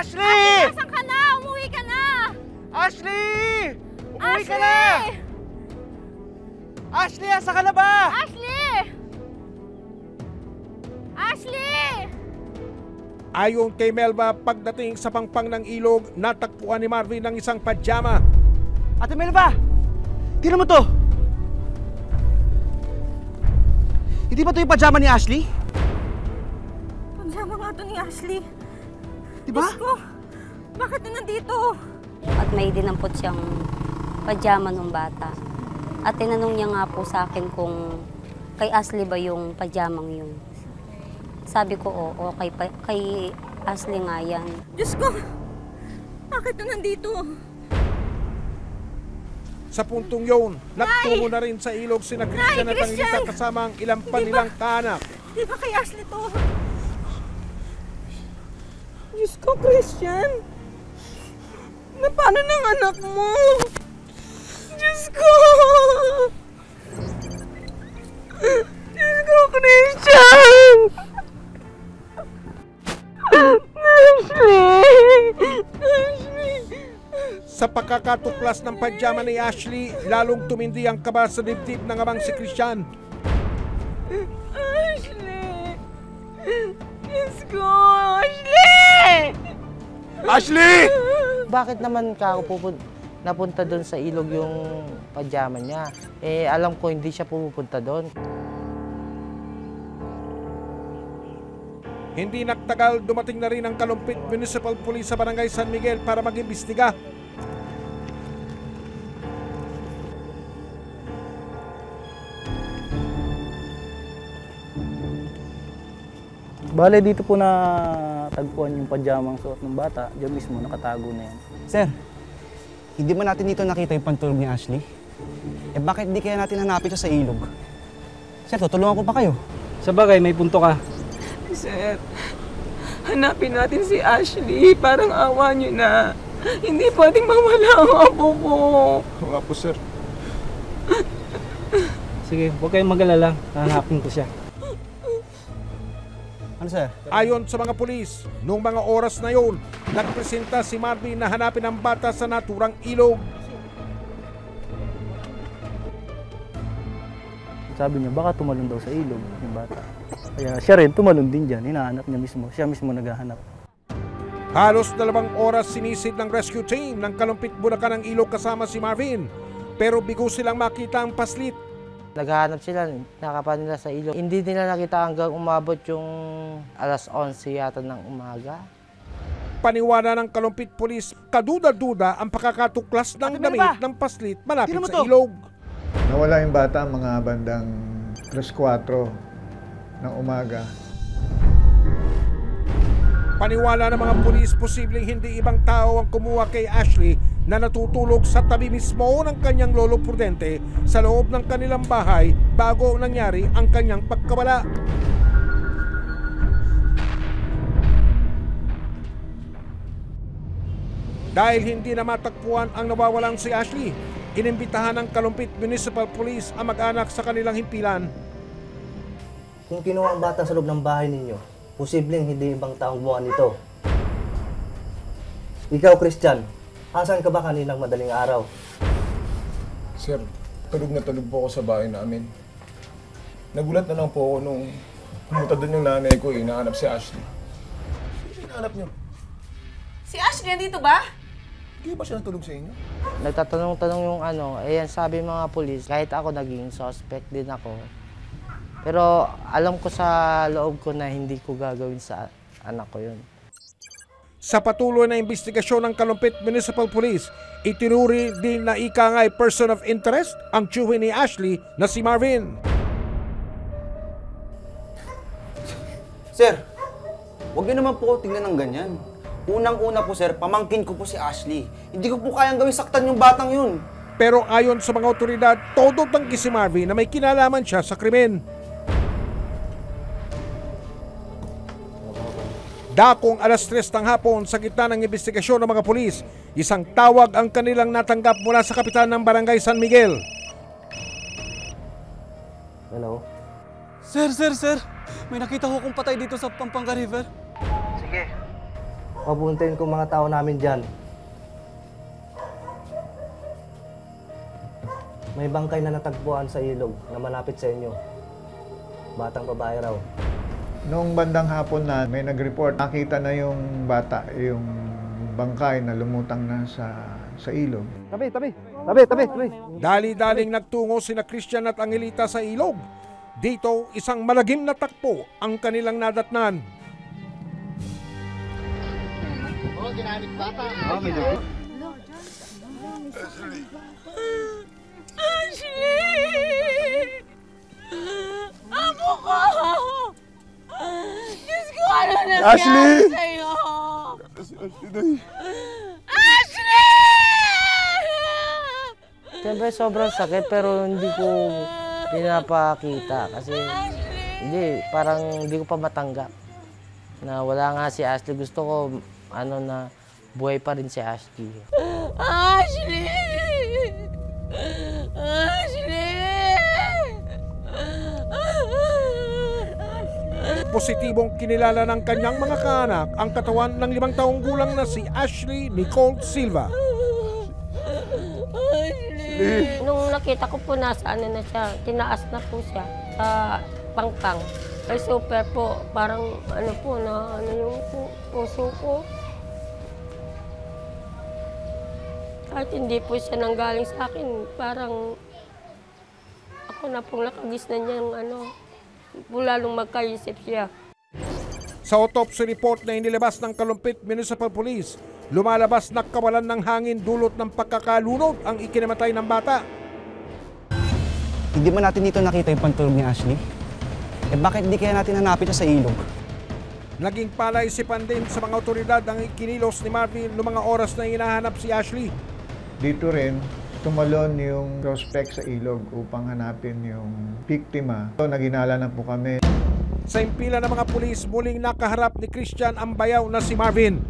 Ashley! Nasaan ka na? Umuwi ka na! Ashley! Umuwi ka Ashley! na! Ashley, asa ka na ba? Ashley! Ashley! Ayon kay Melba, pagdating sa pangpang ng ilog, natagpuan ni Marvin ng isang pajama. Ate Melba! Tignan mo to! Hindi ba to yung pajama ni Ashley? Pajama nga to ni Ashley. Diba? Diyos ko, bakit na nandito? At may dinampot siyang pajama ng bata. At tinanong niya nga po sa akin kung kay Ashley ba yung pajamang yun. Sabi ko, oo, kay Ashley nga yan. Diyos ko, bakit na nandito? Sa puntong yun, nagtungo na rin sa ilog sina Christian at Angelita kasama ang ilang pa nilang kaanak. Di ba kay Ashley to? Diyos ko, Christian! Na paano ng anak mo? Diyos ko! Diyos ko, Christian! Ashley! Ashley! Sa pagkakatuklas ng pajama ni Ashley, lalong tumindi ang kaba sa dibdib ng amang si Christian. Ashley! Diyos ko! Ashley! Ashley! Bakit naman ka napunta doon sa ilog yung pajama niya? Eh, alam ko hindi siya pupunta doon. Hindi nagtagal, dumating na rin ang Kalumpit Municipal Police sa Barangay San Miguel para mag-imbestiga. Bale, dito po na tagpuan yung pajamang suot ng bata. Diyan mismo, nakatago na yan. Sir, hindi ba natin dito nakita yung pantulog ni Ashley? Eh bakit hindi kaya natin hanapin siya sa ilog? Sir, tutulungan ko pa kayo. Sa bagay, may punto ka. Sir, hanapin natin si Ashley. Parang awa niyo na. Hindi pwedeng mawala ang apo ko. Oo nga po, sir. Sige, huwag kayong mag-alala. Hanapin ko siya. Ano, sir? Ayon sa mga pulis, noong mga oras na yun, nagpresenta si Marvin na hanapin ang bata sa naturang ilog. Sabi niya, baka tumalon daw sa ilog yung bata. Kaya siya rin tumalon din dyan. Hinahanap niya mismo. Siya mismo naghahanap. Halos 2 oras sinisid ng rescue team ng Kalumpit Bulacan ang ilog kasama si Marvin. Pero bigo silang makita ang paslit. Naghahanap sila, nakapan nila sa ilog. Hindi nila nakita hanggang umabot yung alas 11 yata ng umaga. Paniwala ng Kalumpit Police, kaduda-duda ang pakakatuklas ng damit ng paslit malapit sa ilog. Nawala yung bata mga bandang 3-4 ng umaga. Paniwala ng mga pulis, posibleng hindi ibang tao ang kumuha kay Ashley na natutulog sa tabi mismo ng kanyang lolo Prudente sa loob ng kanilang bahay bago nangyari ang kanyang pagkawala. Dahil hindi na matagpuan ang nawawalang si Ashley, inimbitahan ng Kalumpit Municipal Police ang mag-anak sa kanilang himpilan. Kung kinuha ang bata sa loob ng bahay ninyo, posibleng hindi ibang taong gumawa nito. Ikaw, Christian, asan ka ba kaninang madaling araw? Sir, tulog na tulog po ako sa bahay namin. Nagulat na lang po ako nung pumunta doon yung nanay ko, hinahanap si Ashley. Sino hinahanap niyo? Si Ashley nandito ba? Hindi ba siya natulog sa inyo? Nagtatanong-tanong yung ayan sabi mga pulis, kahit ako naging suspect din ako. Pero alam ko sa loob ko na hindi ko gagawin sa anak ko yun. Sa patuloy na investigasyon ng Kalumpit Municipal Police, itinuri din na ikangay person of interest ang tiyuhin ni Ashley na si Marvin. Sir, huwag niyo naman po tingnan ng ganyan. Unang-una po sir, pamangkin ko po si Ashley. Hindi ko po kayang gawin saktan yung batang yun. Pero ayon sa mga otoridad, todo tanggi si Marvin na may kinalaman siya sa krimen. Dakong alas 3 ng hapon sa gitna ng investigasyon ng mga pulis, isang tawag ang kanilang natanggap mula sa kapitan ng Barangay San Miguel. Hello? Sir! May nakita ko kong patay dito sa Pampanga River. Sige. Papuntahin ko mga tao namin dyan. May bangkay na natagpuan sa ilog na malapit sa inyo. Batang babae raw. Noong bandang hapon na may nag-report, nakita na yung bata, yung bangkay na lumutang na sa ilog. Tabi. Dali-daling nagtungo sina Christian at Angelita sa ilog. Dito, isang malagim na takbo ang kanilang nadatnan. Ashley! Amo ko! Diyos ko, ano nangyari sa'yo? Ashley! Siyempre sobrang sakit pero hindi ko pinapakita kasi parang hindi ko pa matanggap na wala nga si Ashley. Gusto ko na buhay pa rin si Ashley. Ashley! Ashley! Positibong kinilala ng kanyang mga kaanak ang katawan ng 5 taong gulang na si Ashley Nicole Silva. Nung nakita ko po nasa na siya, tinaas na po siya sa pangpang. Ay super po, parang yung puso ko. Kahit hindi po siya nanggaling sa akin, parang ako na pong nakagis na niyang lalong magkaisip siya. Sa autopsy report na inilabas ng Kalumpit Municipal Police, lumalabas na kawalan ng hangin dulot ng pagkakalunod ang ikinamatay ng bata. Hindi ba natin dito nakita yung pantulog ni Ashley? Bakit hindi kaya natin hanapin siya sa ilog? Naging palaisipan din sa mga otoridad ang ikinilos ni Marvin noong mga oras na hinahanap si Ashley. Dito rin, tumalon yung suspect sa ilog upang hanapin yung biktima. So, naginala na po kami. Sa impila ng mga pulis, muling nakaharap ni Christian ang bayaw na si Marvin.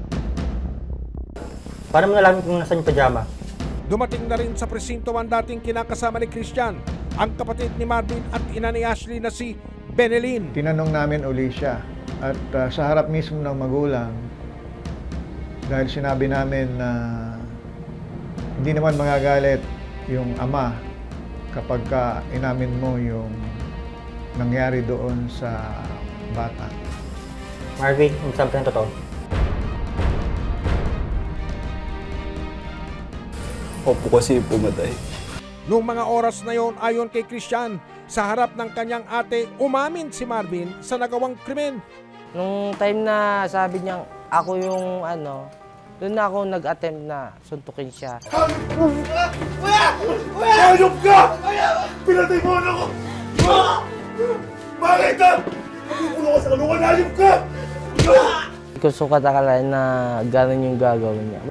Paano mo nalaman kung nasa yung pajama? Dumating na rin sa presinto ang dating kinakasama ni Christian, ang kapatid ni Marvin at ina ni Ashley na si Benelin. Tinanong namin uli siya at sa harap mismo ng magulang, dahil sinabi namin na hindi naman magagalit yung ama kapag inamin mo yung nangyari doon sa bata. Marvin, magsabi ng totoo. Opo kasi pumatay. Noong mga oras na yon, ayon kay Christian, sa harap ng kanyang ate, umamin si Marvin sa nagawang krimen. Nung time na sabi niyang ako yung doon na ako nag-attempt na suntukin siya. Hayop ka! Pinatay mo ako! Bakit ka? Nagugulo ka sa kalungan, hayop ka! Gusto ko akalain na gano'n yung gagawin niya.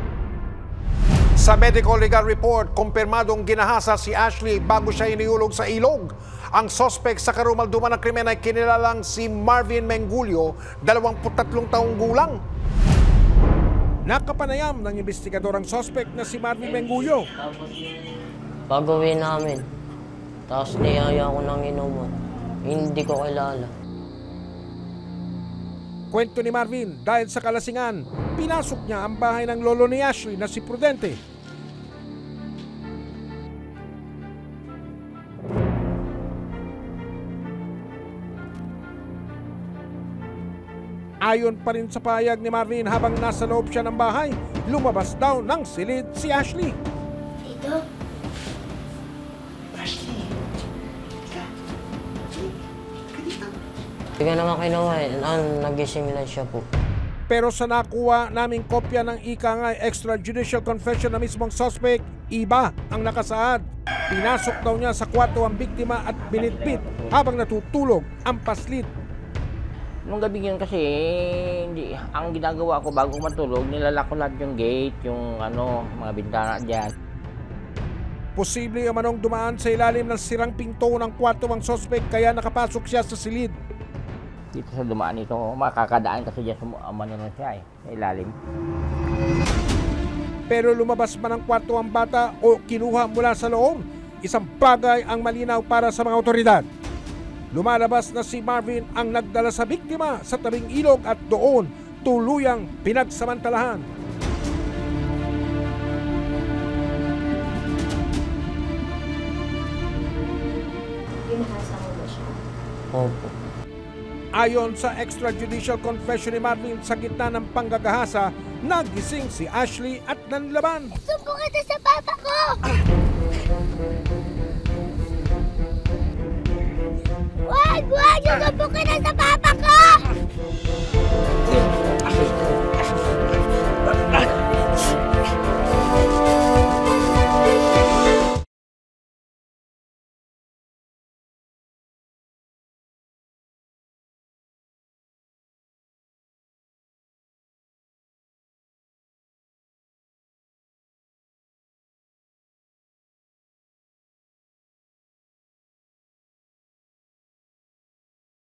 Sa medical legal report, kumpirmadong ginahasa si Ashley bago siya iniulog sa ilog. Ang suspect sa karumalduman ng krimen ay kinilalang si Marvin Mengulio, 23 taong gulang. Nakapanayam ng investigador ang suspect na si Marvin Mengulio. Pag-uwi namin, tapos niyaya ko ng inuman. Hindi ko kilala. Kwento ni Marvin, dahil sa kalasingan, pinasok niya ang bahay ng lolo ni Ashley na si Prudente. Ayon pa rin sa pahayag ni Marvin, habang nasa loob siya ng bahay, lumabas daw ng silid si Ashley. Tito? Ashley? Hindi ka naman kinuha nagising lang siya po. Pero sa nakuha naming kopya ng ika-nga extrajudicial confession na mismong suspect, iba ang nakasaad. Pinasok daw niya sa kwarto ang biktima at binitbit habang natutulog ang paslit. Nung gabi yun kasi, ang ginagawa ko bago matulog, nilalak ko lahat yung gate, yung mga bintana dyan. Posible manong dumaan sa ilalim ng sirang pinto ng kwarto ang suspect kaya nakapasok siya sa silid. Dito sa dumaan ito, makakadaan kasi dyan na siya sa ilalim. Pero lumabas man ang kwarto ang bata o kinuha mula sa loob, isang bagay ang malinaw para sa mga otoridad. Lumalabas na si Marvin ang nagdala sa biktima sa tabing ilog at doon tuluyang pinagsamantalahan. Ginahasa mo ba siya? Opo. Ayon sa extrajudicial confession ni Marlene, sa gitna ng panggagahasa, nagising si Ashley at nanlaban. Sumbong kita sa papa ko! Wag! Wag! Yung